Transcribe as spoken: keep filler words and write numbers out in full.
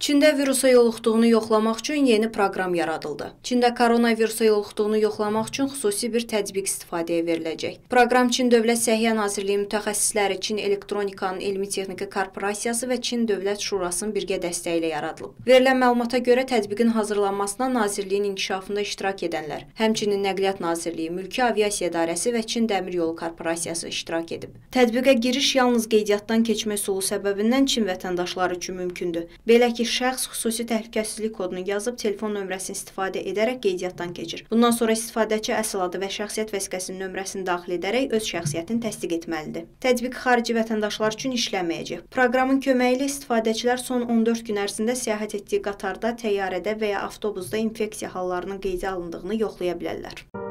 Çində virusa yoluxduğunu yoxlamaq üçün yeni proqram yaradıldı. Çində koronavirusa yoluxduğunu yoxlamaq üçün xüsusi bir tətbiq istifadəyə veriləcək. Proqram Çin Dövlət Səhiyyə Nazirliyi mütəxəssisləri, Çin Elektronikanın Elmi Texniki Korporasiyası və Çin Dövlət Şurasının birgə dəstəyi ilə yaradılıb. Verilən məlumata görə tətbiqin hazırlanmasına Nazirliyin inkişafında iştirak edənlər, həmçinin Nəqliyyat Nazirliyi, Mülki Aviasiya İdarəsi və Çin Dəmir Yolu Korporasiyası iştirak edib. Tətbiqə giriş yalnız qeydiyyatdan keçmə üsulu səbəbindən Çin vətəndaşları üçün mümkündür. Belə ki, şəxs xüsusi təhlükəsizlik kodunu yazıb telefon nömrəsini istifadə edərək qeydiyyatdan keçir. Bundan sonra istifadəçi əsl adı və şəxsiyyət vəsiqəsinin nömrəsini daxil edərək öz şəxsiyyətini təsdiq etməlidir. Tətbiq xarici vətəndaşlar üçün işləməyəcək. Proqramın köməyi ilə istifadəçilər son on dörd gün ərzində səyahət etdiyi qatarda, təyyarədə və ya avtobusda infeksiya hallarının qeydə alındığını yoxlaya bilərlər.